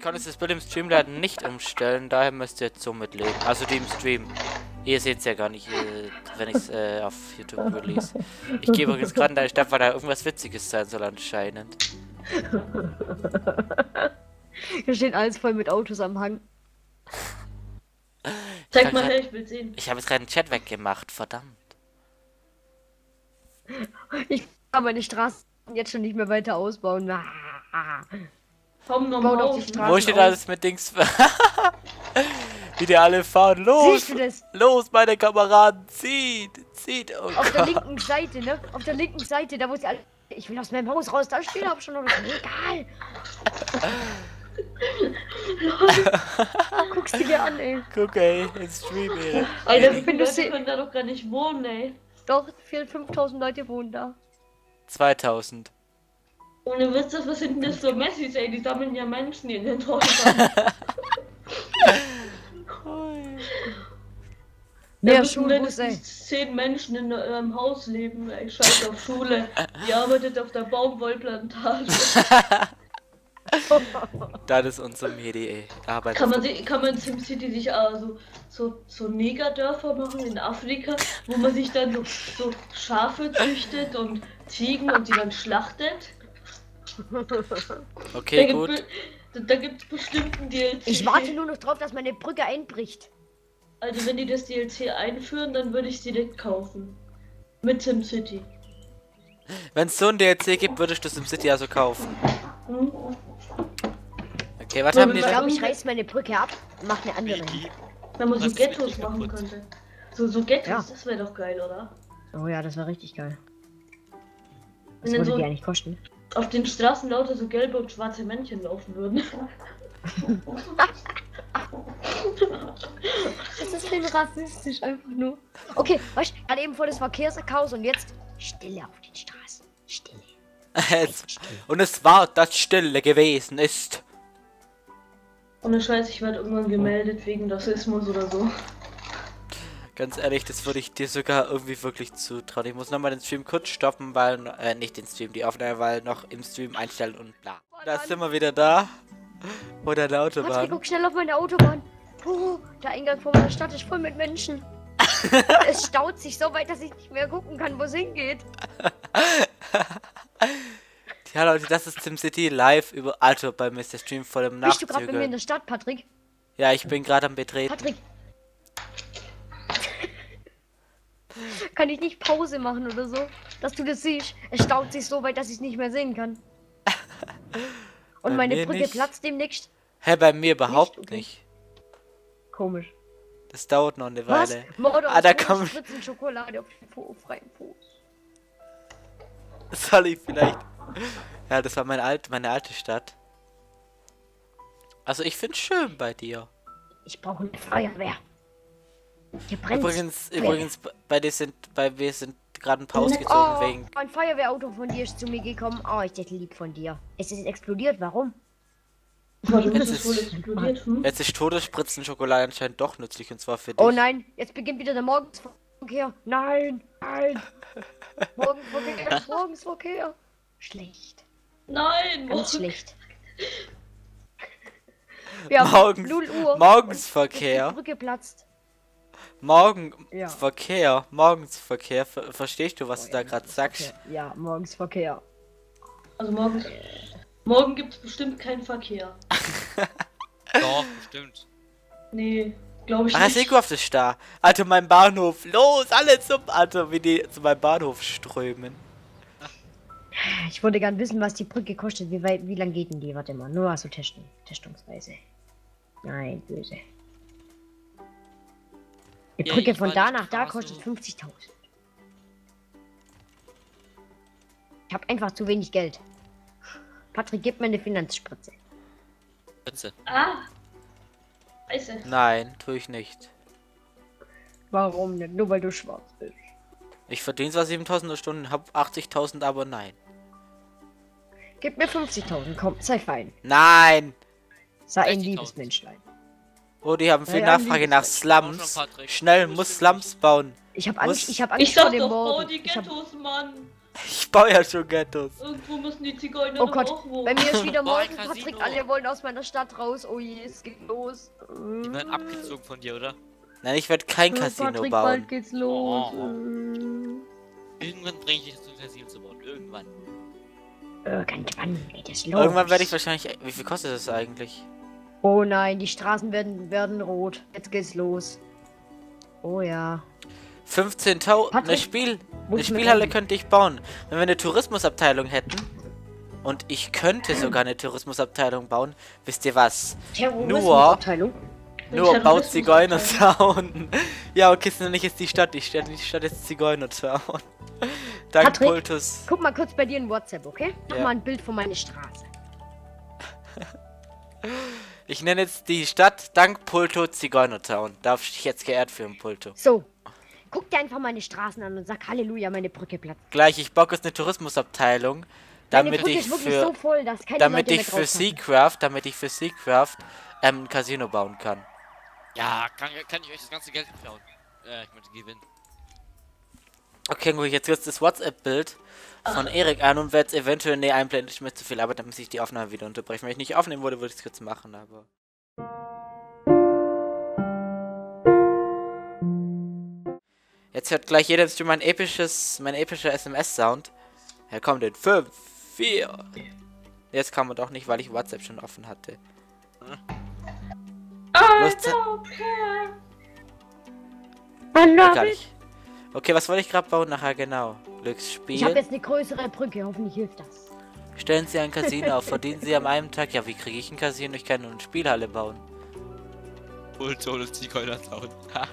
kann jetzt das Bild im Stream leider nicht umstellen, daher müsst ihr jetzt so mitleben. Also die im Stream. Ihr seht es ja gar nicht, wenn ich es auf YouTube release. Ich gehe übrigens gerade in deine Stadt, weil da irgendwas Witziges sein soll anscheinend. Hier steht alles voll mit Autos am Hang. Zeig mal her, ich will sehen. Ich habe jetzt gerade den Chat weggemacht, verdammt. Ich kann meine Straßen jetzt schon nicht mehr weiter ausbauen. Komm Baut nochmal auf auf. die Straße Wo steht auf. alles mit Dings? Wie die alle fahren. Los! Siehst du das? Los, meine Kameraden! Zieht! Zieht! Oh Auf der Gott. linken Seite, ne? Auf der linken Seite, da wo sie alle... Ich will aus meinem Haus raus, da stehen aber schon noch... Egal! Guckst du dir an, ey. Guck, ey, im Stream, ey. Alter, wie Wenn viele du Leute sie- können da doch gar nicht wohnen, ey. Doch, 4.000, 5.000 Leute wohnen da. 2000. Ohne Witz, was sind denn das für Messis, ey? Die sammeln ja Menschen in den Häusern. Mehr Da müssen Schulbus, ey. mindestens 10 Menschen in eurem Haus leben, ey. Scheiß auf Schule. Die arbeitet auf der Baumwollplantage. Das ist unser Medi, ey. Arbeit. Kann man in SimCity sich so Negerdörfer machen in Afrika, wo man sich dann so Schafe züchtet und Ziegen und die dann schlachtet? Okay, gut. Da gibt's bestimmt ein DLC. Ich warte nur noch drauf, dass meine Brücke einbricht. Also wenn die das DLC einführen, dann würde ich es direkt kaufen. Mit SimCity. Wenn es so ein DLC gibt, würdest du SimCity also kaufen. Hm? Okay, was haben die Ich da? glaube, ich reiß meine Brücke ab und mach eine andere. Wenn man so Was ist Ghettos mit dir machen kaputt? könnte. So Ghettos, Ja. das wäre doch geil, oder? Oh ja, das war richtig geil. Was Wenn dann würde so die eigentlich kosten? auf den Straßen lauter so gelbe und schwarze Männchen laufen würden. Das ist denn rassistisch, einfach nur. Okay, weißt du, gerade eben vor das Verkehrschaos und jetzt Stille auf den Straßen. Stille. Und es war das Stille gewesen ist. Ohne Scheiß, ich werde irgendwann gemeldet wegen Rassismus oder so. Ganz ehrlich, das würde ich dir sogar irgendwie wirklich zutrauen. Ich muss nochmal den Stream kurz stoppen, weil, nicht den Stream, die Aufnahme, weil noch im Stream einstellen und bla. Da sind wir wieder da. Oder der Patrick, Autobahn. guck schnell auf meine Autobahn. Oh, der Eingang von meiner Stadt ist voll mit Menschen. Es staut sich so weit, dass ich nicht mehr gucken kann, wo es hingeht. Ja, Leute, das ist SimCity live über Alter bei Mr. Stream vor dem Bist du gerade bei mir in Nachzügeln. der Stadt, Patrick? Ja, ich bin gerade am Betreten. Patrick. Kann ich nicht Pause machen oder so? Dass du das siehst. Es staut sich so weit, dass ich es nicht mehr sehen kann. Und Bei meine mir Brücke nicht. platzt demnächst. Hä, bei mir überhaupt okay. nicht. Komisch. Das dauert noch eine Was? Weile. Morde Ah, da aus kommt- Spritzen Schokolade auf den freien Fuß. Soll ich vielleicht... Ja, das war meine alte Stadt. Also ich find's schön bei dir. Ich brauche eine Feuerwehr. Hier brennt. Übrigens, wir sind gerade in Pause gezogen Oh, wegen... ein Feuerwehrauto von dir ist zu mir gekommen. Oh, ich hätte lieb von dir. Es ist explodiert. Warum? Warum Jetzt ist es wohl ist- explodiert? Hm? Jetzt ist Todesspritzenschokolade anscheinend doch nützlich, und zwar für dich. Oh nein, jetzt beginnt wieder der Morgensverkehr. Nein, nein. Morgenverkehr, Morgensverkehr. Schlecht. Nein! Ganz oh. schlecht. Wir haben Morgens- 0 Uhr. Morgensverkehr. Die Brücke platzt. Morgensverkehr. Morgensverkehr. Verstehst du, was du da gerade sagst? Ja, Morgensverkehr. Also morgen gibt es bestimmt keinen Verkehr. Doch, bestimmt. Nee, glaube ich Ach, nicht. Seekopf ist da. Alter, mein Bahnhof. Los, alle zum... Alter, wie die zu meinem Bahnhof strömen. Ich wollte gern wissen, was die Brücke kostet. Wie lang geht denn die? Warte mal, nur so testen. Testungsweise. Nein, böse. Die Ja, Brücke ich von war da nicht nach da Straße. kostet 50.000. Ich habe einfach zu wenig Geld. Patrick, gib mir eine Finanzspritze. Bitte. Ah! Scheiße. Nein, tue ich nicht. Warum nicht? Nur weil du schwarz bist. Ich verdiene zwar 7.000 Stunden, hab 80.000, aber nein. Gib mir 50.000, komm, sei fein. Nein! Sei ein 60.000. liebes Menschlein. Oh, die haben viel Ja, Nachfrage liebes nach Mensch. Slums. Auch schon, Patrick. Schnell, Du muss musst Slums bauen. Ich hab Was? Angst, ich hab Ich Angst vor sag dem doch, bau Morgen. die Ich hab, Ghettos, Mann! Ich baue ja schon Ghettos. Irgendwo müssen die Zigeuner Oh doch Gott, auch wohnen. bei mir ist wieder Oh, ein morgen, Casino. Patrick, alle wollen aus meiner Stadt raus. Oh je, es geht los. Die werden abgezogen von dir, oder? Nein, ich werde kein Casino Patrick, bauen. bald geht's los. Oh. Irgendwann bringe ich dich dazu, ein Casino zu bauen. Irgendwann. Irgendwann geht es los. Irgendwann werde ich wahrscheinlich... Wie viel kostet das eigentlich? Oh nein, die Straßen werden rot. Jetzt geht's los. Oh ja. 15.000... Eine Patrick, wo Eine ist mein Spielhalle Handy? könnte ich bauen. Wenn wir eine Tourismusabteilung hätten... Und ich könnte sogar eine Tourismusabteilung bauen. Wisst ihr was? Terrorismusabteilung. Nur baut Terrorismusabteilung. Zigeunertown. Ja, okay, so nicht ist die Stadt. Die Stadt ist Zigeunertown. Dank Patrick? Pultus. Guck mal kurz bei dir in WhatsApp, okay? Mach Ja. mal ein Bild von meiner Straße. Ich nenne jetzt die Stadt dank Pulto Zigeunertown. Darf ich jetzt geehrt führen, Pulto. So. Guck dir einfach meine Straßen an und sag Halleluja, meine Brücke platzt. Gleich, ich baue jetzt eine Tourismusabteilung. Meine Damit Brücke ich ist wirklich für... so voll, dass keine Damit Leute ich mehr für drauf Seacraft ein Casino bauen kann. Ja, kann ich euch das ganze Geld klauen. Ich möchte gewinnen. Okay, gut, jetzt wird das WhatsApp-Bild von Erik an und werde es eventuell einblenden. Ich möchte zu viel Arbeit, dann muss ich die Aufnahme wieder unterbrechen. Wenn ich nicht aufnehmen würde, würde ich es kurz machen, aber... Jetzt hört gleich jeder im Stream mein epischer SMS-Sound. Ja, kommt in 5, 4... Jetzt kam man doch nicht, weil ich WhatsApp schon offen hatte. Lust- Gar nicht. Okay, was wollte ich gerade bauen nachher genau? Ich habe Glücksspiel. jetzt eine größere Brücke, hoffentlich hilft das. Stellen Sie ein Casino auf, verdienen Sie an einem Tag. Ja, wie kriege ich ein Casino? Ich kann nur eine Spielhalle bauen. Pulto und Zigeunertown.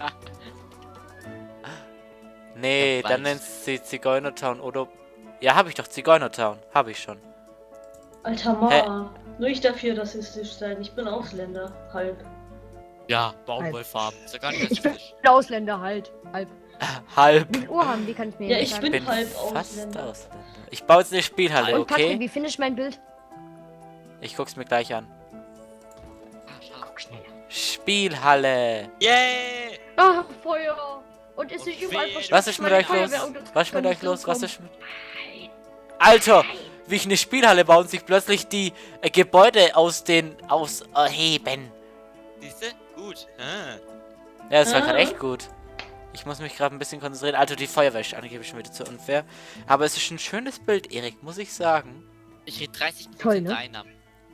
Nee, Ja, dann weiß. nennt sie Zigeunertown oder... Ja, habe ich doch, Zigeunertown. Habe ich schon. Alter Ma, nur ich darf hier rassistisch sein. Ich bin Ausländer. Halb. Ja, Baumwollfarben. Ist ja gar nicht Ich bin rassistisch. ein Ausländer halt. Halb. Halb. Wie viel Uhr haben, wie kann ich mir Ja, nicht ich sagen. bin halb fast Ausländer. Ausländer. Ich baue jetzt eine Spielhalle, Und Patrick, okay? wie finde ich mein Bild? Ich guck's mir gleich an. Ah, schade. Guck schneller. Spielhalle. Yay! Ah, Feuer! Und es Und ist überall Feen. verschwunden. Was ist mit Meine euch los? Feuerwehrautos Was ist mit können euch los? Was nicht ist mit... Alter! Wie ich eine Spielhalle baue und sich plötzlich die Gebäude ausheben. Siehste? Gut. Ah. Ja, das war gerade echt gut. Ich muss mich gerade ein bisschen konzentrieren. Alter, die Feuerwehr ist angeblich schon wieder zu unfair. Aber es ist ein schönes Bild, Erik, muss ich sagen. Ich krieg 30% Toll, ne? der Einnahmen.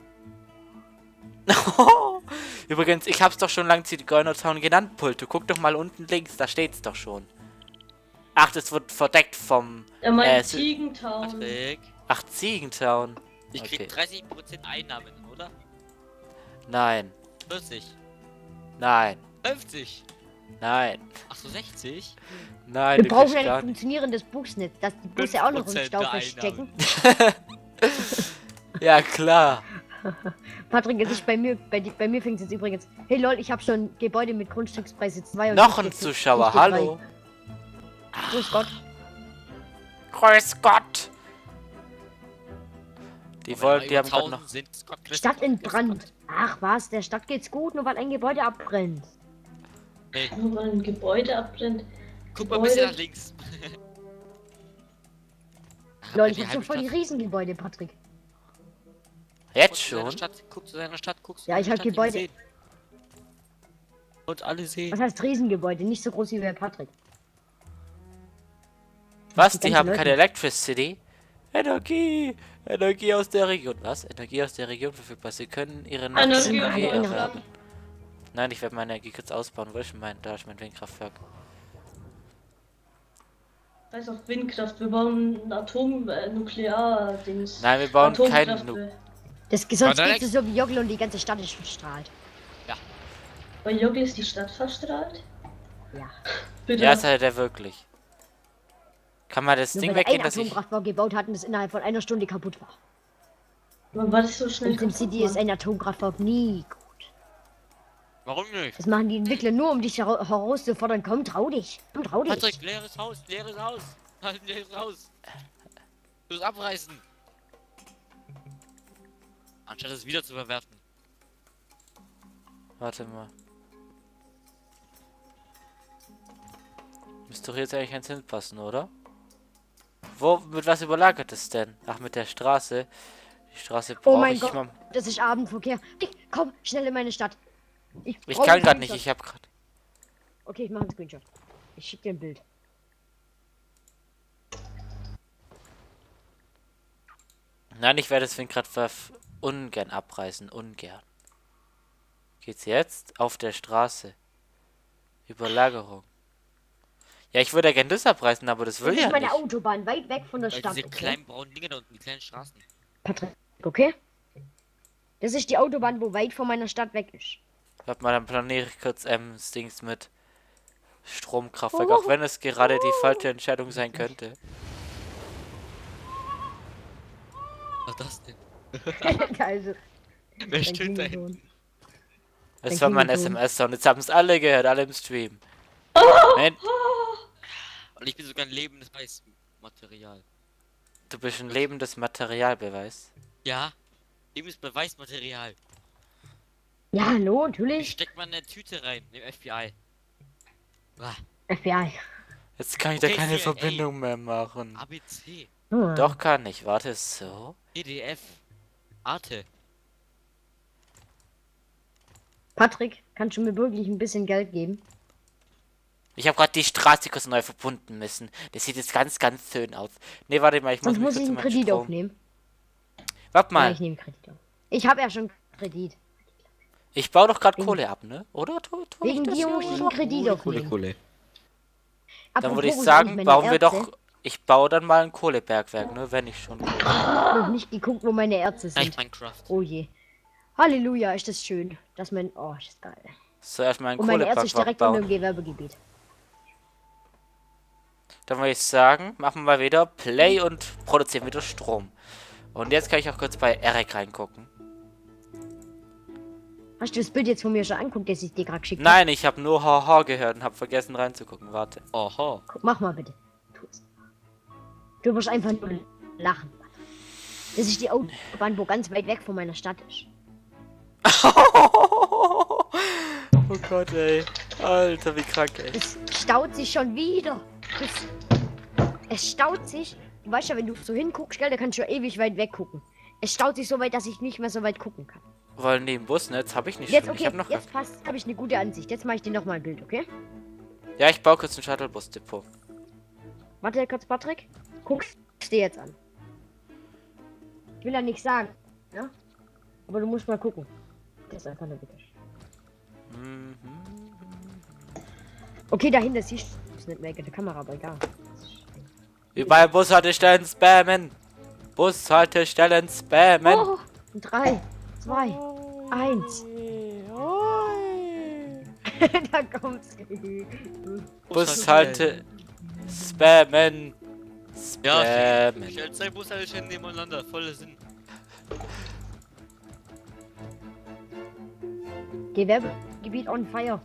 Übrigens, ich hab's doch schon lang Zigeunertown genannt, Pulto. Guck doch mal unten links, da steht's doch schon. Ach, das wird verdeckt vom... Er meint so- Ziegentown. Patrick, Ach, Ziegentown. ich krieg Okay. 30% Einnahmen, oder? Nein, 40. nein, 50. nein, Ach so, 60? nein. Wir du brauchen kriegst ein gar nicht. funktionierendes Busnetz, dass die Busse auch noch im 5% Stau der feststecken. Ja, klar. Patrick, es ist bei mir fängt es jetzt übrigens. Hey lol, ich habe schon Gebäude mit Grundstückspreise 2 und Noch ein nicht Zuschauer, die hallo. 3. Grüß Gott. Grüß Gott. Die wollen, die haben gerade noch... Stadt in Brand. Ach was, der Stadt geht's gut, nur weil ein Gebäude abbrennt. Hey, Nur weil ein Gebäude abbrennt. guck mal ein bisschen nach links. Lol, ich hab schon voll die Riesengebäude, Patrick. Jetzt schon? Guck zu seiner Stadt, guck zu Ja, ich seiner hab Stadt, Gebäude. die wir sehen. Und alle sehen. Was heißt Riesengebäude? Nicht so groß wie bei Patrick. Was? Die Die ganzen haben Leute. keine Electricity? Energie! Energie aus der Region. Was? Energie aus der Region verfügbar. Sie können ihre Energie Energie aus der erwerben. Nein, ich werde meine Energie kurz ausbauen. Wo ist denn mein? Da ist mein Windkraftwerk. Scheiß auf Windkraft. Wir bauen ein Nuklear-Dings. Nein, wir bauen kein Atomkraftwerk. Sonst Aber geht's direkt- so wie Joggle und die ganze Stadt ist verstrahlt. Bei Yogi ist die Stadt verstrahlt? Ja. Bitte. Ja, ist halt der wirklich. Kann man das Nur Ding weil er weggehen, ein dass ich... Atomkraftwerk gebaut hat und es innerhalb von einer Stunde kaputt war. Wann war das so schnell? In SimCity ist ein Atomkraftwerk nie gut. Warum nicht? Das machen die Entwickler nur, um dich herauszufordern. Komm, trau dich. Komm, trau dich. Patrick, leeres Haus, leeres Haus. Halt ein leeres Haus. Du musst abreißen. Anstatt es wieder zu verwerten. Warte mal. Müsste doch jetzt eigentlich ein Zins passen, oder? Mit was überlagert es denn? Ach, mit der Straße. Die Straße Oh brauche mein ich Gott, mal. das ist Abendverkehr. Komm, schnell in meine Stadt. Ich brauche kann einen gerade nicht, Screenshot. ich habe gerade. Okay, ich mache einen Screenshot. Ich schicke dir ein Bild. Nein, ich werde deswegen gerade ungern abreißen. Ungern. Geht's jetzt? Auf der Straße. Überlagerung. Ja, ich würde ja gerne das abreißen, aber das will Das ist ja meine nicht. Autobahn, weit weg von der Weil Stadt. diese Okay? kleinen braunen Dinger da unten, die kleinen Straßen. Patrick, okay? Das ist die Autobahn, wo weit von meiner Stadt weg ist. Warte mal, dann planiere ich kurz Dings mit Stromkraftwerk, auch wenn es gerade die falsche Entscheidung sein könnte. Was das denn? Also, Wer dein stöhnt da Klingelton. hinten? Das Dein war mein Klingelton. SMS-Sound. Jetzt haben es alle gehört, alle im Stream. Nein, Und ich bin sogar ein lebendes Beweismaterial. du bist ein lebendes Materialbeweis. Ja, lebendes Beweismaterial. Ja, hallo, Ich natürlich. steck mal in eine Tüte rein, dem FBI. Ah, FBI. Jetzt kann ich da Okay, keine CIA. Verbindung mehr machen. ABC, Doch kann ich. Warte, so. EDF, Arte. Patrick, kannst du mir wirklich ein bisschen Geld geben? Ich habe gerade die Straße kurz neu verbunden müssen. Das sieht jetzt ganz, ganz schön aus. Nee, warte mal, ich muss Sonst mich muss kurz ich einen meinen Kredit Strom... aufnehmen. Warte Ja, mal, ich nehme Kredit auf. Ich habe ja schon Kredit. ich baue doch gerade Wegen- Kohle ab, ne? Oder? Tu ich Wegen das dir ja muss ich oder? einen Kredit aufnehmen. Kohle. Dann würde ich Apropos, wo sind sagen, eigentlich bauen meine wir Erze? doch... Ich baue dann mal ein Kohlebergwerk, ne? Wenn ich schon... Ich hab noch nicht geguckt, wo meine Erze Gleich sind. Minecraft. Oh je. Halleluja, ist das schön. Dass mein... Oh, ist das geil. So, erstmal ein Und meine Erze ist Kohlebergwerk direkt unter dem bauen. Gewerbegebiet. Dann würde ich sagen, machen wir wieder Play und produzieren wieder Strom. Und jetzt kann ich auch kurz bei Eric reingucken. Hast du das Bild jetzt von mir schon anguckt, das ich dir gerade geschickt Nein, ich habe nur Haha gehört und habe vergessen reinzugucken. Warte. Oho. habe? Mach mal bitte. Tu es. Du wirst einfach nur lachen. Das ist die Autobahn, wo ganz weit weg von meiner Stadt ist. Oh Gott, ey. Alter, wie krank, ey. Es staut sich schon wieder. Es staut sich. Du weißt ja, wenn du so hinguckst, gell, da kannst du ja ewig weit weg gucken. Es staut sich so weit, dass ich nicht mehr so weit gucken kann. Wollen die im Bus, ne? Jetzt habe ich nicht Jetzt, schon. Ich okay, habe noch... jetzt passt, habe ich eine gute Ansicht. Jetzt mache ich dir nochmal ein Bild, okay? Ja, ich baue kurz ein Shuttlebus-Depot. Warte kurz, Patrick. Guck's dir jetzt an. Ich will ja nichts sagen, ja? Aber du musst mal gucken. Das ist einfach nur bitte. Mhm. Okay, dahinter siehst du es nicht mehr mit der Kamera, aber egal. Überall Bushaltestellen spammen. Bushaltestellen spammen. Oh, 3, 2, 1. Da kommt's. Bushalte... Spammen. Ja, Spammen. stell zwei Bushaltestellen nebeneinander, voller Sinn. Gewerbegebiet on fire.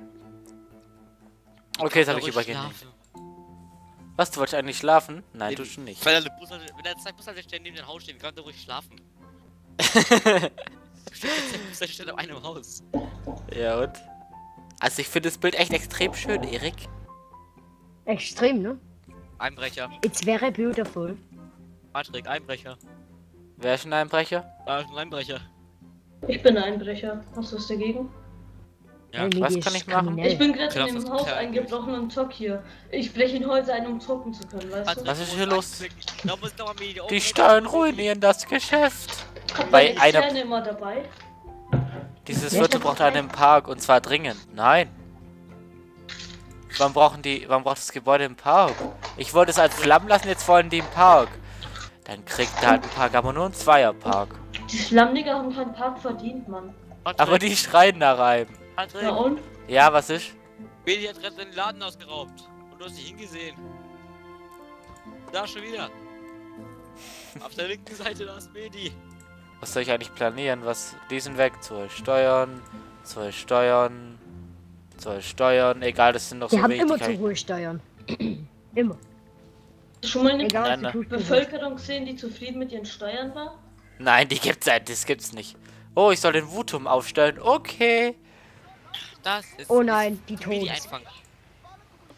Okay, jetzt habe ich Ruhig übergehen. schlafen. Was, du wolltest eigentlich schlafen? Nein, Nee, du schon nicht. Wenn da zwei Bushaltestellen neben dem Haus stehen, kann der ruhig schlafen. Steht jetzt zwei Bushaltestellen auf einem Haus. Ja, und? Also ich finde das Bild echt extrem schön, Erik. Extrem, ne? Einbrecher. It's very beautiful. Patrick, Einbrecher. Wer ist ein Einbrecher? Da ist ein Einbrecher. Ich bin Einbrecher. Hast du was dagegen? Ja. Hey, was Migi kann ist ich machen? kriminell. Ich bin gerade Klar, in dem das Haus ist eingebrochen und zock hier. Ich breche ihn heute ein, um zocken zu können, weißt du? Was ist hier los? Da muss doch mal Medi Die Steuern ruinieren das Geschäft. Habt ihr bei eine einer- Externe immer dabei? Dieses Wer Viertel ist braucht dabei? einen Park und zwar dringend. Nein. Warum braucht das Gebäude im Park? Ich wollte es als Flammen lassen, jetzt wollen die im Park. Dann kriegt er halt ein Park, aber nur ein Zweierpark. Die Schlammnigger haben keinen Park verdient, Mann. Aber die schreien da rein. Patrick, Ja und? Ja, was ist? Medi hat gerade seinen Laden ausgeraubt. Und du hast nicht hingesehen. Da schon wieder. Auf der linken Seite, da ist Medi. Was soll ich eigentlich planieren? Was? Die sind weg. 2 Steuern. 2 Steuern. 2 Steuern. Egal, das sind doch Die so haben wichtig. immer zu hohe Steuern. Immer. Hast du schon mal eine Egal, Nein, was nein. du tust. Bevölkerung gesehen, die zufrieden mit ihren Steuern war? Nein, die gibt's halt. Das gibt's nicht. Oh, ich soll den Wutum aufstellen. Okay. Das ist. Oh nein, die Medi Todes. einfangen.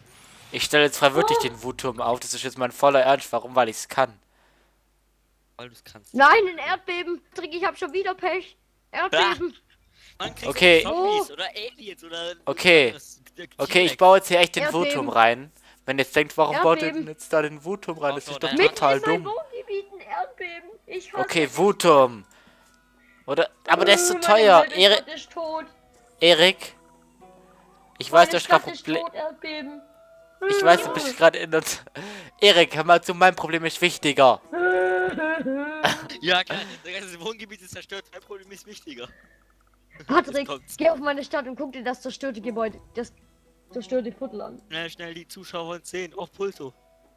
Ich stelle jetzt freiwillig den Wutturm auf. Das ist jetzt mein voller Ernst. Warum? Weil ich es kann. Weil du es kannst. Nein, ein Erdbeben. Trick, ich hab schon wieder Pech. Erdbeben. Man kriegt Okay. Zombies oder Aliens oder... Okay. Okay, ich baue jetzt hier echt den Erdbeben. Wutturm rein. Wenn ihr jetzt denkt, warum baut ihr Erdbeben. denn jetzt da den Wutturm rein? Das ist doch Mitten total in mein dumm. Wohngebiet ein Erdbeben. Ich hasse Okay, Wutturm. Oder? Aber der ist zu teuer. Meine Stadt ist tot. Erik. Ich weiß, du Meine hast gerade Stadt ist Problem. tot, Erdbeben. Ich weiß, du bist gerade in uns. Erik, hör mal zu, mein Problem ist wichtiger. Ja, klar, das ganze Wohngebiet ist zerstört, mein Problem ist wichtiger. Patrick, Jetzt kommt's. geh auf meine Stadt und guck dir das zerstörte Gebäude, das zerstörte Viertel an. Schnell, die Zuschauer wollen sehen, auf Pulto.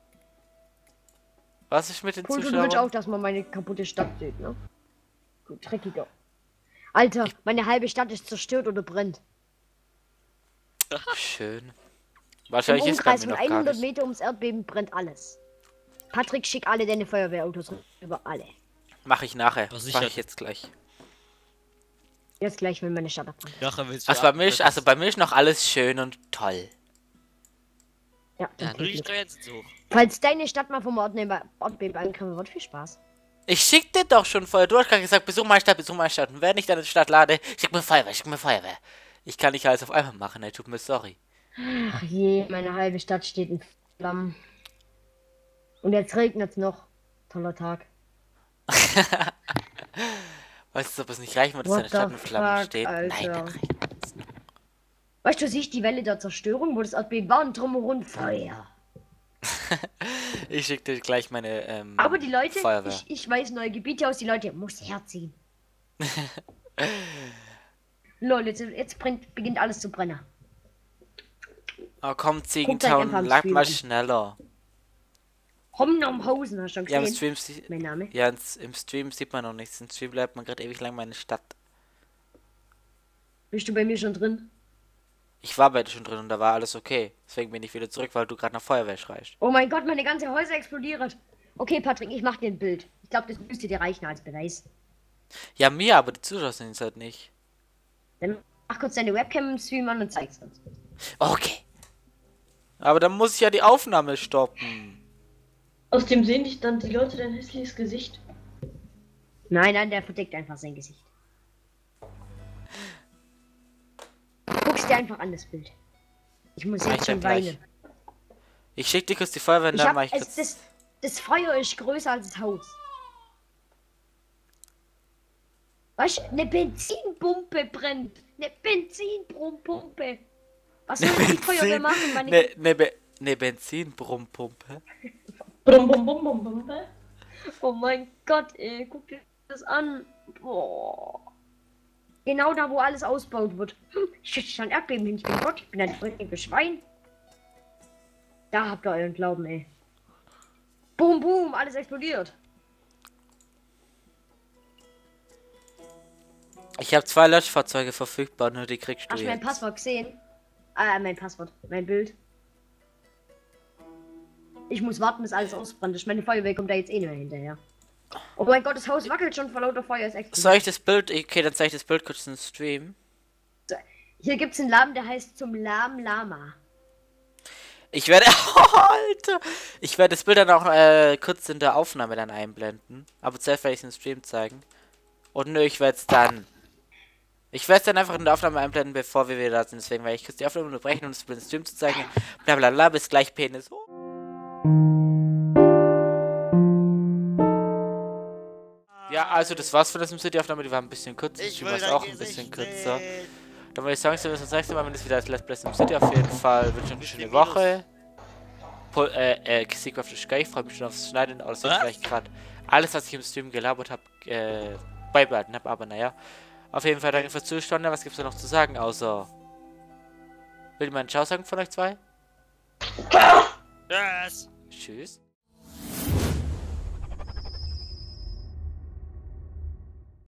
Was ist mit den Cool, du willst Zuschauern? auch, dass man meine kaputte Stadt sieht, ne? Gut, dreckiger. Alter, meine halbe Stadt ist zerstört oder brennt. Schön. Im Wahrscheinlich ist bei Umkreis mir von noch gar 100 nicht. Meter ums Erdbeben brennt alles. Patrick, schick alle deine Feuerwehrautos über alle. Mach ich nachher. Ja, sicher. Mach ich jetzt gleich. Jetzt gleich, wenn meine Stadt abbrennt. Nachher willst du Also bei mir ist noch alles schön und toll. Ja, Ja, okay, nur die Glück. Steuern sind so hoch. Falls deine Stadt mal vom Erdbeben angegriffen wird, viel Spaß. Ich schick dir doch schon Feuer. Du hast gerade gesagt, besuch meine Stadt, besuch meine Stadt. Und wenn ich deine Stadt lade, schick mir Feuerwehr, schick mir Feuerwehr. Ich kann nicht alles auf einmal machen, ey, tut mir sorry. Ach je, meine halbe Stadt steht in Flammen. Und jetzt regnet's noch. Toller Tag. Weißt du, ob es nicht reichen wird, dass What deine Stadt the in Flammen fuck, steht? Nein, Alter. dann reicht es. Weißt du, siehst die Welle der Zerstörung, wo das Erdbeben war und drumherum Feuer. Ich schick dir gleich meine Aber die Leute, Feuerwehr. ich weiß neue Gebiete aus, die Leute muss herziehen. Lol, jetzt beginnt alles zu brennen. Oh komm, Guckt euch Ziegentown, einfach am lag Stream mal an. schneller. Homnomhausen, hast du schon Ja, gesehen? im Stream, Mein Name. ja, im Stream sieht man noch nichts. Im Stream bleibt man gerade ewig lang meine Stadt. Bist du bei mir schon drin? Ich war bei dir schon drin und da war alles okay. Deswegen bin ich wieder zurück, weil du gerade nach Feuerwehr schreist. Oh mein Gott, meine ganze Häuser explodiert. Okay, Patrick, ich mach dir ein Bild. Ich glaube, das müsste dir reichen als Beweis. Ja, mir, aber die Zuschauer sind es halt nicht. Dann mach kurz deine Webcam im Stream an und zeig's uns. Okay. Aber dann muss ich ja die Aufnahme stoppen. Aus dem sehen dich dann die Leute dein hässliches Gesicht. Nein, der verdeckt einfach sein Gesicht. Guck's dir einfach an, das Bild. Ich muss Mach jetzt ich schon dann gleich. weinen. Ich schick dir kurz die Feuerwehr und Ich dann hab, mach ich kurz... das Feuer ist größer als das Haus. Was? Eine Benzinpumpe brennt. Eine Benzinpumpe. Was soll die Feuerwehr machen, meine Ne Benzinbrummpumpe. Brum, bum, bum, bum, bum. Oh mein Gott, ey, guck dir das an. Boah. Genau da, wo alles ausgebaut wird. Ich schütze ein Erdbeben hin. Ich bin Gott, ich bin ein fröhliches Schwein. Da habt ihr euren Glauben, ey. Boom, boom, alles explodiert. Ich habe 2 Löschfahrzeuge verfügbar, nur die kriegst du Hast du mein jetzt. Passwort gesehen? Mein Bild. Ich muss warten, bis alles ausbrennt ist. Meine Feuerwehr kommt da jetzt eh nicht mehr hinterher. Oh mein Gott, das Haus wackelt schon vor lauter Feuer. Ist explodiert. Soll ich das Bild... Okay, dann zeige ich das Bild kurz im Stream. Hier gibt's einen Laden, der heißt zum Lahm Lama. Ich werde... Oh, Alter! Ich werde das Bild dann auch kurz in der Aufnahme dann einblenden. Aber zuerst werde ich es im Stream zeigen. Und nö, ich werde es dann... Ich werde es dann einfach in der Aufnahme einblenden, bevor wir wieder da sind. Deswegen werde ich kurz die Aufnahme unterbrechen, um das Bild im Stream zu zeigen. Blablabla, bis gleich, Penis. Ja, also das war's von der SimCity-Aufnahme. Die war ein bisschen kürzer. Die war auch ein bisschen kürzer. Dann würde ich sagen, sehen wir uns das nächste Mal, wenn es wieder als Let's Play SimCity auf jeden Fall. Ich wünsche euch eine schöne Woche. Seacraft ist geil. Ich freue mich schon aufs Schneiden. Aber das wird vielleicht gerade alles, was ich im Stream gelabert habe, beibehalten habe. Aber naja. Auf jeden Fall danke fürs Zuschauen. Was gibt's da noch zu sagen, außer... Will jemand Ciao sagen von euch zwei? Yes. Tschüss.